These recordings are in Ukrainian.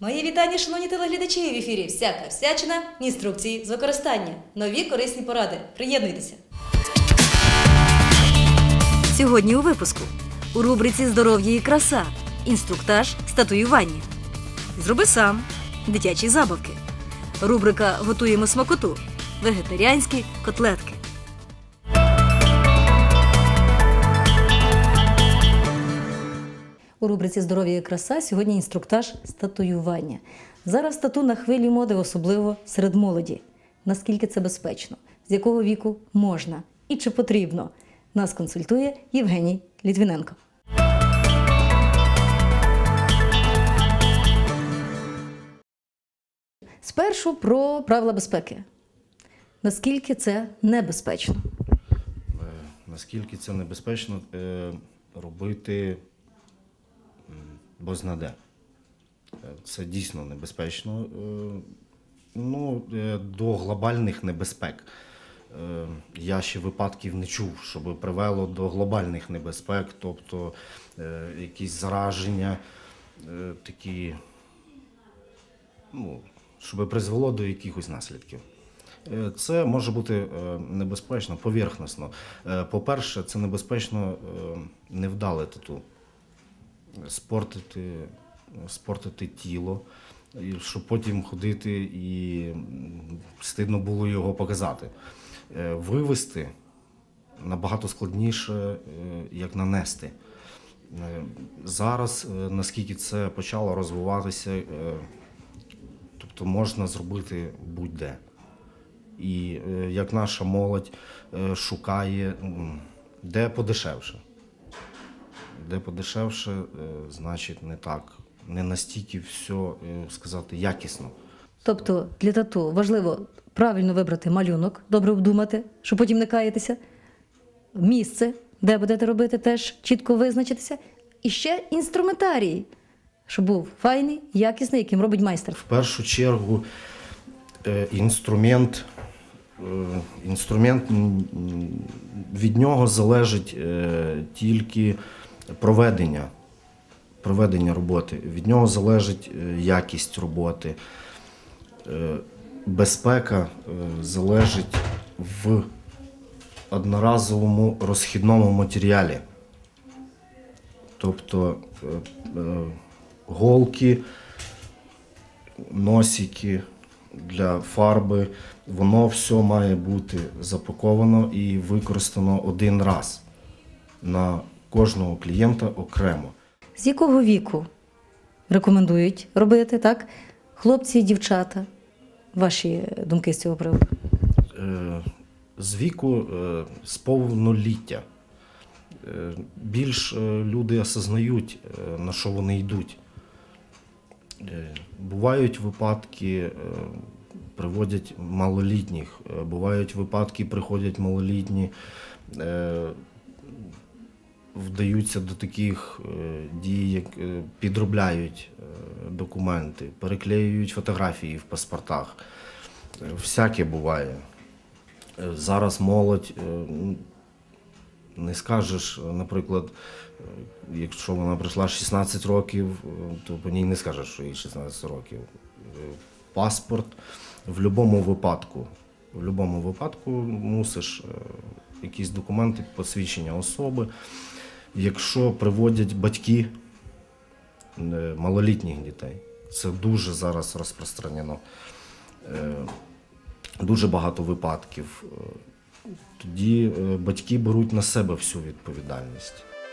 Мої вітання, шановні телеглядачі, в ефірі «Всяка всячина», інструкції з використання, нові корисні поради. Приєднуйтеся. Сьогодні у випуску. У рубриці «Здоров'я і краса» інструктаж з татуювання. Зроби сам. Дитячі забавки. Рубрика «Готуємо смакоту». Вегетаріанські котлетки. У рубриці «Здоров'я і краса» сьогодні інструктаж з татуювання. Зараз тату на хвилі моди, особливо серед молоді. Наскільки це безпечно? З якого віку можна? І чи потрібно? Нас консультує Євгеній Літвіненко. Спершу про правила безпеки. Наскільки це небезпечно? Наскільки це небезпечно робити бознаде. Це дійсно небезпечно. До глобальних небезпек. Я ще випадків не чув, щоб привело до глобальних небезпек, тобто якісь зараження, такі, щоб призвело до якихось наслідків. Це може бути небезпечно поверхносно. По-перше, це небезпечно невдале тату. Спортити тіло, щоб потім ходити і стидно було його показати. Вивести набагато складніше, як нанести. Зараз, наскільки це почало розвиватися, тобто можна зробити будь-де. І як наша молодь шукає, де подешевше. Де подешевше, значить не настільки все, сказати, якісно. Тобто для тату важливо правильно вибрати малюнок, добре обдумати, щоб потім не каятися. Місце, де будете робити, теж чітко визначитися. І ще інструментарій, щоб був файний, якісний, яким робить майстер. В першу чергу інструмент, від нього залежить тільки проведення роботи. Від нього залежить якість роботи. Безпека залежить в одноразовому розхідному матеріалі. Тобто голки, носики для фарби, воно все має бути запаковано і використано один раз на кожного клієнта окремо. З якого віку рекомендують робити, так? Хлопці і дівчата. Ваші думки з цього приводу? З віку, з повноліття. Більш люди осознають, на що вони йдуть. Бувають випадки, приводять малолітніх, бувають випадки, приходять малолітні, вдаються до таких дій, як підробляють документи, переклеюють фотографії в паспортах. Всяке буває. Зараз молодь, не скажеш, наприклад, якщо вона прийшла 16 років, то по ній не скажеш, що їй 16 років. Паспорт в будь-якому випадку мусиш якісь документи, посвідчення особи. Якщо приводять батьки малолітніх дітей, це дуже зараз розпространено, дуже багато випадків, тоді батьки беруть на себе всю відповідальність.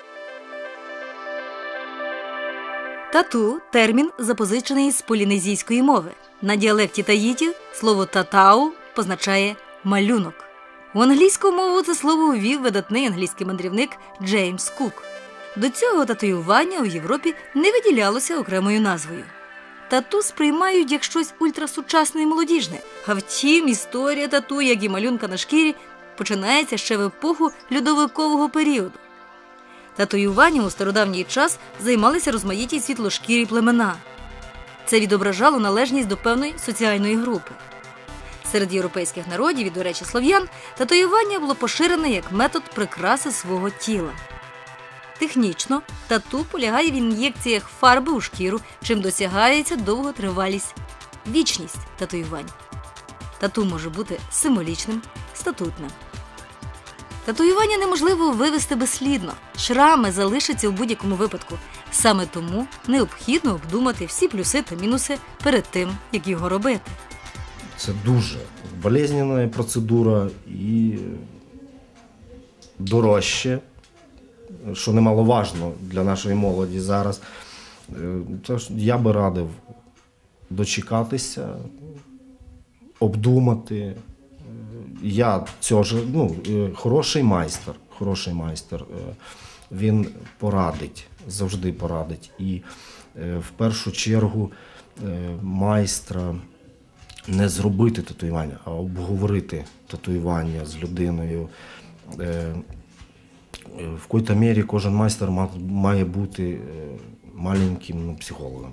Тату – термін, запозичений з полінезійської мови. На діалекті таїтів слово «татау» позначає «малюнок». У англійську мову це слово ввів видатний англійський мандрівник Джеймс Кук. До цього татуювання у Європі не виділялося окремою назвою. Тату сприймають як щось ультрасучасне і молодіжне. А втім, історія тату, як і малюнка на шкірі, починається ще в епоху льодовикового періоду. Татуюванням у стародавній час займалися розмаїті світлошкірі племена. Це відображало належність до певної соціальної групи. Серед європейських народів, і, до речі, слов'ян, татуювання було поширене як метод прикраси свого тіла. Технічно тату полягає в ін'єкціях фарби у шкіру, чим досягається довготривалість, вічність татуювань. Тату може бути символічним, статутним. Татуювання неможливо вивести безслідно. Шрами залишаться у будь-якому випадку. Саме тому необхідно обдумати всі плюси та мінуси перед тим, як його робити. Це дуже болезненна процедура і дорожче, що немаловажно для нашої молоді зараз. Тож я би радив дочекатися, обдумати. Я цього ж, хороший майстер, він порадить, завжди порадить. І в першу чергу майстра не зробити татуювання, а обговорити татуювання з людиною. В якій-то мірі кожен майстер має бути маленьким психологом.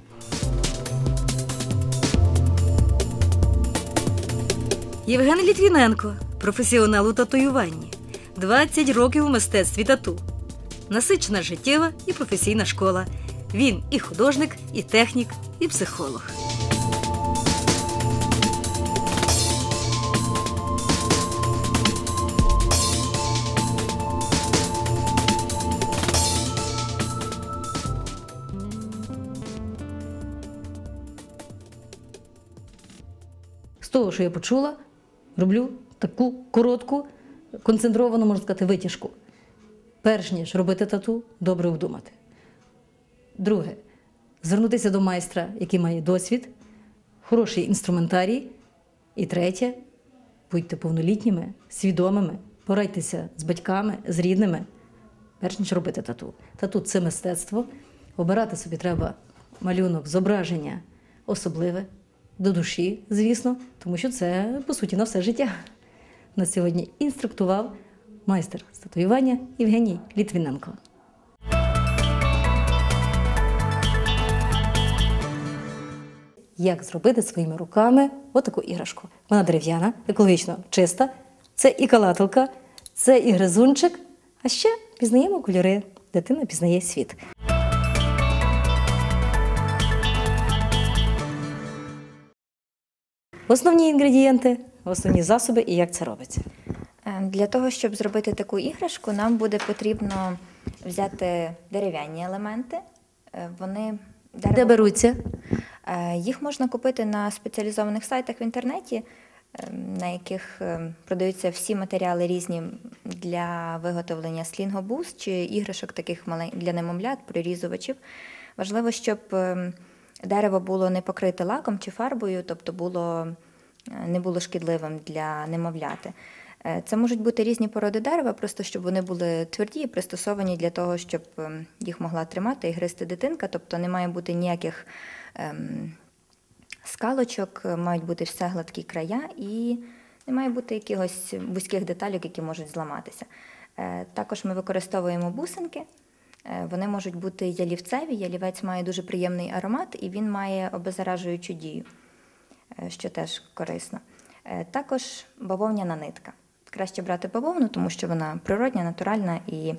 Євген Літвіненко – професіонал у татуюванні. 20 років у мистецтві тату. Насичена життєва і професійна школа. Він і художник, і технік, і психолог. З того, що я почула, роблю таку коротку, концентровану, можна сказати, витяжку. Перш ніж робити тату, добре вдумати. Друге – звернутися до майстра, який має досвід, хороший інструментарій. І третє – будьте повнолітніми, свідомими, порадьтеся з батьками, з рідними, перш ніж робити тату. Тату – це мистецтво. Обирати собі треба малюнок, зображення особливе, до душі, звісно, тому що це, по суті, на все життя. Нас сьогодні інструктував майстер з татуювання Євгеній Літвіненко. Як зробити своїми руками отаку іграшку? Вона дерев'яна, екологічно чиста, це і калателка, це і гризунчик, а ще пізнаємо кольори, дитина пізнає світ. Основні інгредієнти, основні засоби і як це робиться? Для того, щоб зробити таку іграшку, нам буде потрібно взяти дерев'яні елементи. Де беруться? Їх можна купити на спеціалізованих сайтах в інтернеті, на яких продаються всі матеріали різні для виготовлення слінгобуз чи іграшок таких для немовлят, прорізувачів. Важливо, щоб дерево було не покрите лаком чи фарбою, тобто не було шкідливим для немовляти. Це можуть бути різні породи дерева, просто щоб вони були тверді і пристосовані для того, щоб їх могла тримати і гризти дитинка. Тобто не має бути ніяких скалочок, мають бути все гладкі края і не має бути якихось вузьких деталей, які можуть зламатися. Також ми використовуємо бусинки. Вони можуть бути ялівцеві, ялівець має дуже приємний аромат і він має обеззаражуючу дію, що теж корисно. Також бавовняна нитка. Краще брати бавовну, тому що вона природня, натуральна і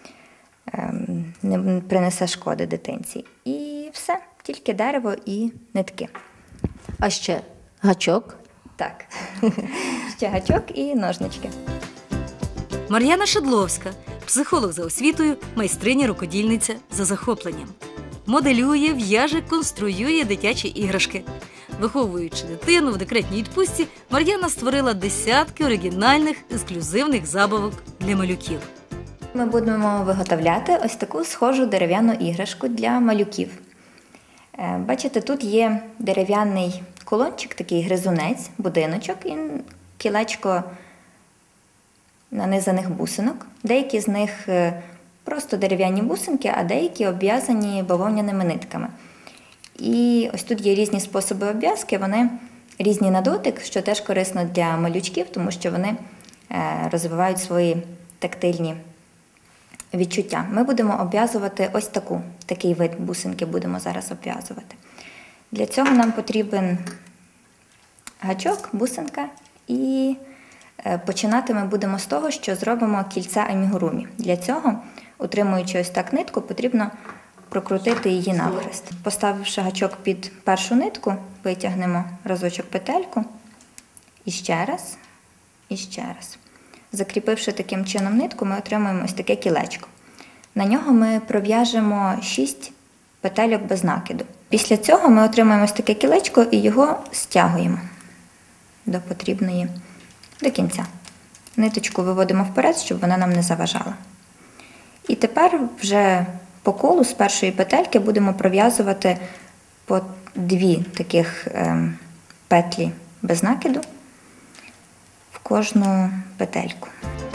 не принесе шкоди дитинці. І все, тільки дерево і нитки. А ще гачок? Так, ще гачок і ножнички. Мар'яна Шадловська – психолог за освітою, майстриня-рукодільниця за захопленням. Моделює, в'яже, конструює дитячі іграшки. Виховуючи дитину в декретній відпустці, Мар'яна створила десятки оригінальних, ексклюзивних забавок для малюків. Ми будемо виготовляти ось таку схожу дерев'яну іграшку для малюків. Бачите, тут є дерев'яний колончик, такий гризунець, будиночок і кілечко нанизаних бусинок. Деякі з них просто дерев'яні бусинки, а деякі обв'язані бавовняними нитками. І ось тут є різні способи обв'язки, вони різні на дотик, що теж корисно для малючків, тому що вони розвивають свої тактильні відчуття. Ми будемо обв'язувати ось такий вид бусинки будемо зараз обв'язувати. Для цього нам потрібен гачок, бусинка і починати ми будемо з того, що зробимо кільце амігурумі. Для цього Утримуючи ось так нитку, потрібно прокрутити її навхрест. Поставивши гачок під першу нитку, витягнемо разочок петельку і ще раз, і ще раз. Закріпивши таким чином нитку, ми отримуємо ось таке кілечко. На нього ми пров'яжемо 6 петельок без накиду. Після цього ми отримаємо ось таке кілечко і його стягуємо до потрібної, до кінця. Ниточку виводимо вперед, щоб вона нам не заважала. І тепер вже по колу з першої петельки будемо пров'язувати по 2 таких петлі без накиду в кожну петельку.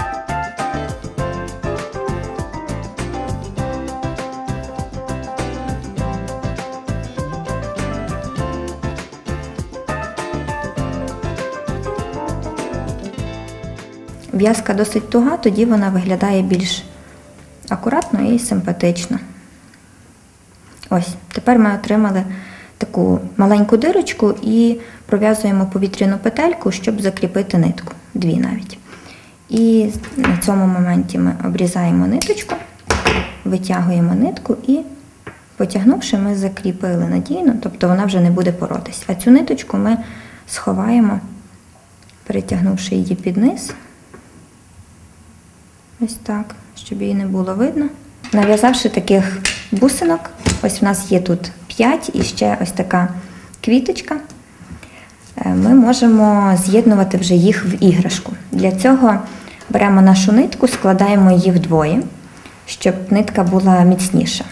В'язка досить туга, тоді вона виглядає більш акуратно і симпатично. Ось, тепер ми отримали таку маленьку дирочку і пров'язуємо повітряну петельку, щоб закріпити нитку, 2 навіть. І на цьому моменті ми обрізаємо ниточку, витягуємо нитку і, потягнувши, ми закріпили надійно, тобто вона вже не буде поротись. А цю ниточку ми сховаємо, перетягнувши її під низ. Ось так, щоб її не було видно. Нав'язавши таких бусинок, ось в нас є тут 5 і ще ось така квіточка, ми можемо з'єднувати вже їх в іграшку. Для цього беремо нашу нитку, складаємо її вдвоє, щоб нитка була міцніша.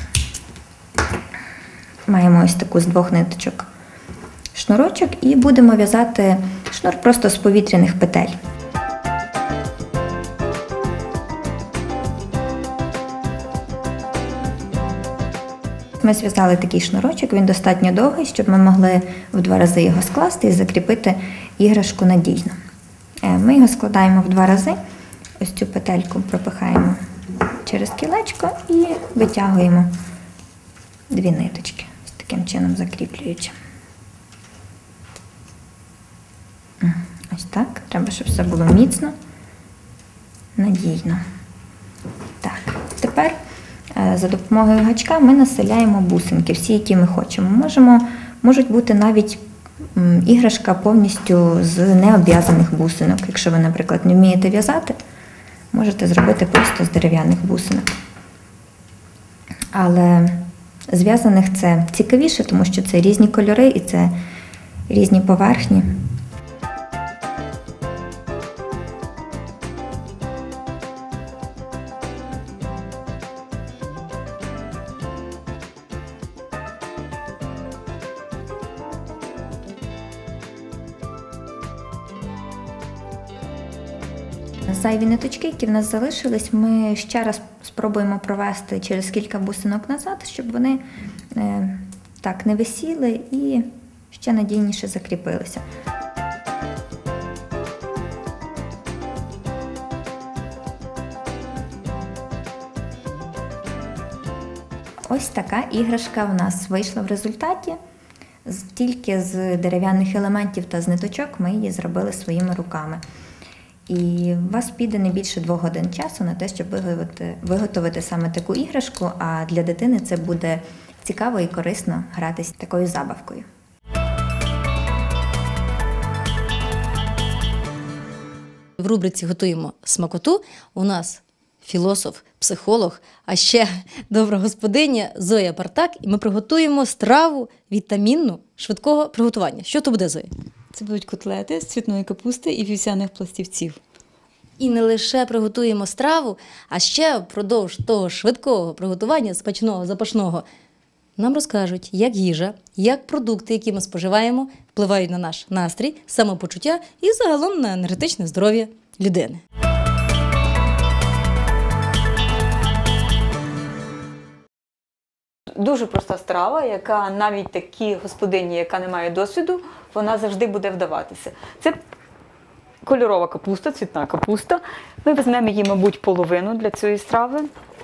Маємо ось таку з 2 ниточок шнурочок і будемо в'язати шнур просто з повітряних петель. Ми зв'язали такий шнурочок, він достатньо довгий, щоб ми могли в 2 рази його скласти і закріпити іграшку надійно. Ми його складаємо в 2 рази, ось цю петельку пропихаємо через кілечко і витягуємо 2 ниточки, ось таким чином закріплюючи. Ось так, треба, щоб все було міцно, надійно. Так, тепер за допомогою гачка ми населяємо бусинки, всі, які ми хочемо. Можуть бути навіть іграшка повністю з необв'язаних бусинок. Якщо ви, наприклад, не вмієте в'язати, можете зробити просто з дерев'яних бусинок. Але з в'язаних це цікавіше, тому що це різні кольори і це різні поверхні. Зайві ниточки, які в нас залишились, ми ще раз спробуємо провести через кілька бусинок назад, щоб вони так не висіли і ще надійніше закріпилися. Ось така іграшка в нас вийшла в результаті. Тільки з дерев'яних елементів та з ниточок ми її зробили своїми руками. І у вас піде не більше 2 годин часу на те, щоб виготовити саме таку іграшку, а для дитини це буде цікаво і корисно гратися такою забавкою. В рубриці «Готуємо смакоту» у нас філософ, психолог, а ще добра господиня Зоя Партак. І ми приготуємо страву вітамінну швидкого приготування. Що то буде, Зоя? Це будуть котлети з цвітної капусти і вівсяних пластівців. І не лише приготуємо страву, а ще впродовж того швидкого приготування, смачного, запашного, нам розкажуть, як їжа, як продукти, які ми споживаємо, впливають на наш настрій, самопочуття і загалом на енергетичне здоров'я людини. Дуже проста страва, яка навіть такій господині, яка не має досвіду, вона завжди буде вдаватися. Це кольорова капуста, цвітна капуста. Ми візьмемо її, мабуть, половину для цієї страви.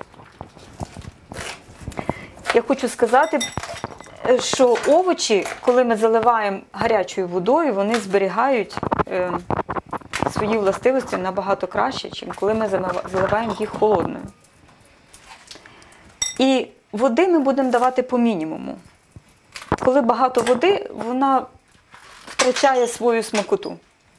Я хочу сказати, що овочі, коли ми заливаємо гарячою водою, вони зберігають свої властивості набагато краще, ніж коли ми заливаємо їх холодною. І води ми будемо давати по мінімуму. Коли багато води, вона втрачає свою смакоту.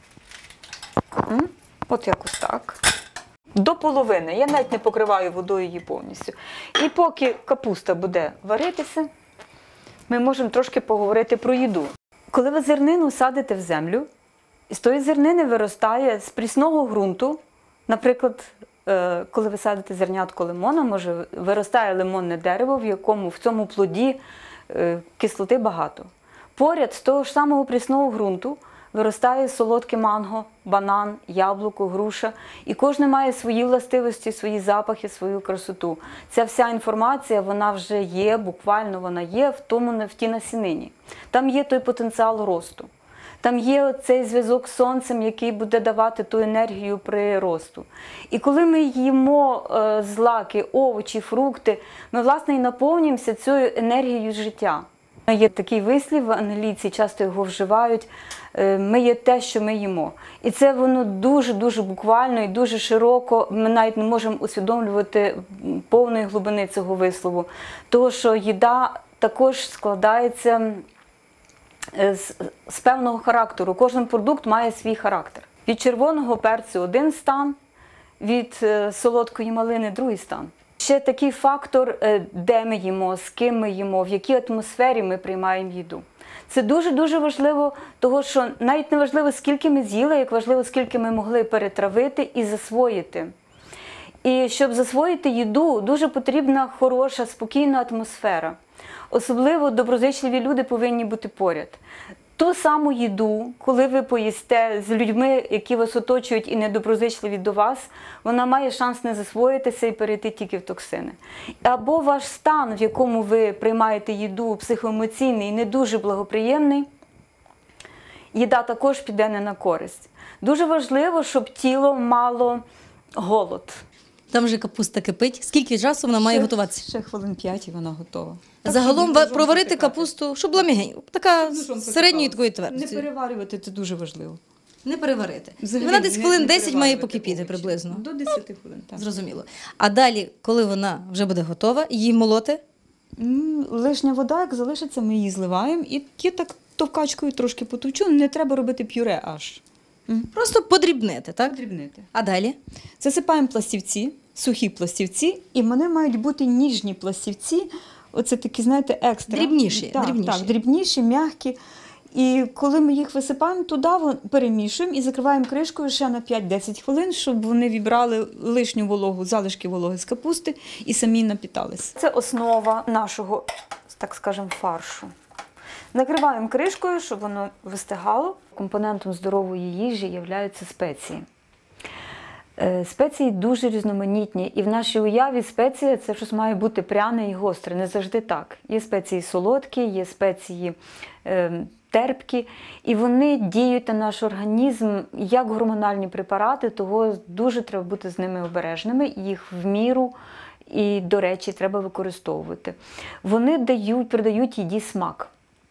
От якось так. До половини. Я навіть не покриваю водою її повністю. І поки капуста буде варитися, ми можемо трошки поговорити про їду. Коли ви зернину садите в землю, з тої зернини виростає з прісного ґрунту, наприклад, коли ви садите зернятко лимона, може виростає лимонне дерево, в якому в цьому плоді кислоти багато. Поряд з того ж самого прісного ґрунту виростає солодке манго, банан, яблуко, груша. І кожне має свої властивості, свої запахи, свою красоту. Ця вся інформація, вона вже є, буквально вона є в тій насінині. Там є той потенціал росту. Там є цей зв'язок з сонцем, який буде давати ту енергію при росту. І коли ми їмо злаки, овочі, фрукти, ми, власне, і наповнюємося цією енергією життя. Є такий вислів, англійці часто його вживають, ми є те, що ми їмо. І це воно дуже-дуже буквально і дуже широко, ми навіть не можемо усвідомлювати повної глибини цього вислову. Тому що їда також складається з певного характеру. Кожен продукт має свій характер. Від червоного перцю один стан, від солодкої малини другий стан. Ще такий фактор, де ми їмо, з ким ми їмо, в якій атмосфері ми приймаємо їду. Це дуже-дуже важливо, тому що навіть не важливо, скільки ми з'їли, як важливо, скільки ми могли перетравити і засвоїти. І щоб засвоїти їду, дуже потрібна хороша, спокійна атмосфера. Особливо доброзичливі люди повинні бути поряд. Ту саму їду, коли ви поїсте з людьми, які вас оточують і недоброзичливі до вас, вона має шанс не засвоїтися і перейти тільки в токсини. Або ваш стан, в якому ви приймаєте їду, психоемоційний, не дуже благоприємний, їда також піде не на користь. Дуже важливо, щоб тіло мало голод. Там вже капуста кипить. Скільки часу вона має готуватися? Ще хвилин 5 і вона готова. Загалом проварити капусту, щоб була м'ягенька, така середньої такої Не твердості. переварювати, це дуже важливо. Не переварити. Взагалі Вона десь не хвилин 10 має переварювати покипіти овочі. приблизно. До 10 хвилин, так. Зрозуміло. А далі, коли вона вже буде готова, її молоти? Лишня вода, як залишиться, ми її зливаємо і так товкачкою трошки потовчу. Не треба робити пюре аж. Просто подрібнити, так? Подрібнити. А далі? Засипаємо пластівці, сухі пластівці, і вони мають бути ніжні пластівці. Оце такі, знаєте, екстра. Дрібніші, Так, дрібніші. так, дрібніші, м'які. І коли ми їх висипаємо туди, перемішуємо і закриваємо кришкою ще на 5-10 хвилин, щоб вони вібрали лишню вологу, залишки вологи з капусти і самі напіталися. Це основа нашого, так скажемо, фаршу. Накриваємо кришкою, щоб воно вистигало. Компонентом здорової їжі являються спеції. Спеції дуже різноманітні, і в нашій уяві спеція – це щось має бути пряне і гостре. Не завжди так. Є спеції солодкі, є спеції терпкі, і вони діють на наш організм як гормональні препарати, того дуже треба бути з ними обережними, їх в міру і, до речі, треба використовувати. Вони придають їді смак.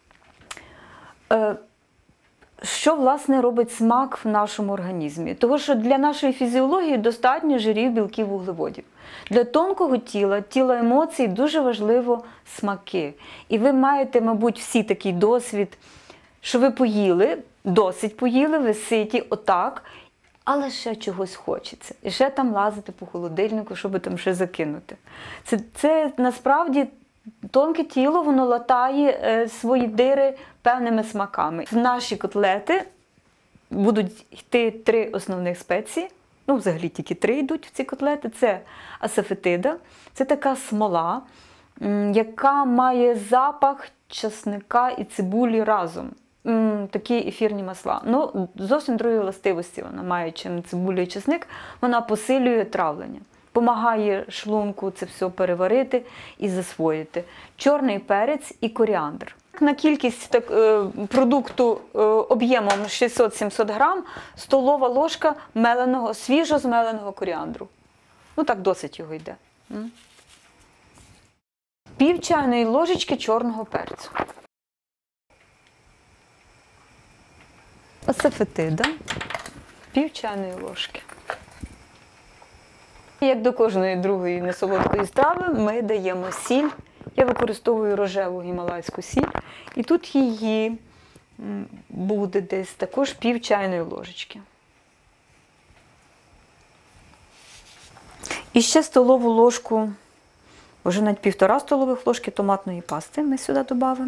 Що, власне, робить смак в нашому організмі? Тому що для нашої фізіології достатньо жирів, білків, вуглеводів. Для тонкого тіла, тіла емоцій дуже важливо смаки. І ви маєте, мабуть, всі такий досвід, що ви поїли, досить поїли, ви ситі отак, але ще чогось хочеться. І ще там лазити по холодильнику, щоб там ще закинути. Це насправді тонке тіло, воно латає свої дири певними смаками. В наші котлети будуть йти 3 основних спеції. Ну, взагалі тільки 3 йдуть в ці котлети. Це асафетида, це така смола, яка має запах часника і цибулі разом. Такі ефірні масла. Ну, зовсім другі властивості вона має, чим цибуля і часник. Вона посилює травлення. Помагає шлунку це все переварити і засвоїти. Чорний перець і коріандр. На кількість продукту об'ємом 600-700 грам столова ложка свіжо змеленого коріандру. Ну так досить його йде. Пів чайної ложечки чорного перцю. Асафетида. Пів чайної ложки. Як до кожної другої несолодкої страви ми даємо сіль. Я використовую рожеву гімалайську сіль. І тут її буде десь також пів чайної ложечки. І ще столову ложку, вже навіть 1,5 столових ложки томатної пасти ми сюди додамо.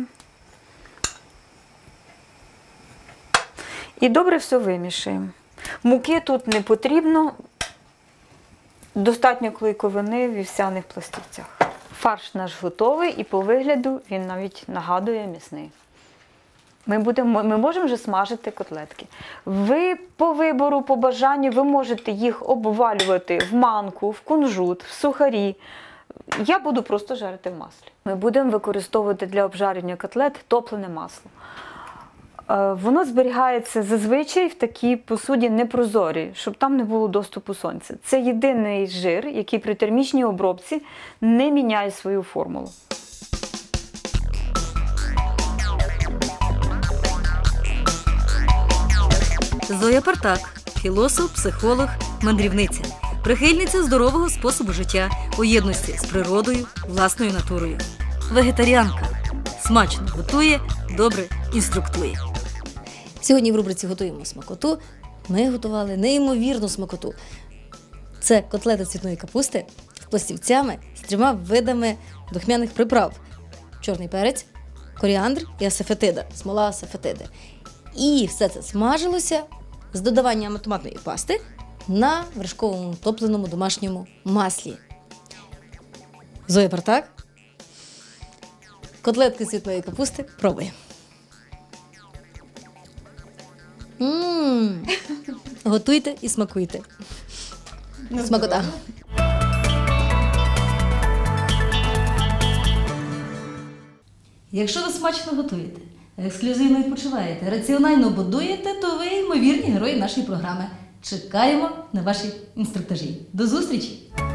І добре все вимішаємо. Муки тут не потрібно, достатньо клейковини в вівсяних пластівцях. Фарш наш готовий і по вигляду він навіть нагадує м'ясний. Ми можемо вже смажити котлетки. Ви по вибору, по бажанню, ви можете їх обвалювати в манку, в кунжут, в сухарі. Я буду просто жарити в маслі. Ми будемо використовувати для обжарення котлет топлене масло. Воно зберігається зазвичай в такій посуді непрозорій, щоб там не було доступу сонця. Це єдиний жир, який при термічній обробці не міняє свою формулу. Зоя Партак – філософ, психолог, мандрівниця, прихильниця здорового способу життя у єдності з природою, власною натурою. Вегетаріанка. Смачно готує, добре інструктує. Сьогодні в рубриці «Готуємо смакоту» ми готували неймовірну смакоту. Це котлета цвітної капусти з пластівцями з 3 видами духмяних приправ. Чорний перець, коріандр і асафетида, смола асафетиди. І все це смажилося з додаванням томатної пасти на вершковому топленому домашньому маслі. Зоя Партак. Котлетки з цвітної капусти. Пробуємо. Готуйте і смакуйте. Смакота. Якщо ви смачно готуєте, ексклюзивно відпочиваєте, раціонально будуєте, то ви ймовірні герої нашої програми. Чекаємо на ваші інструктажі. До зустрічі!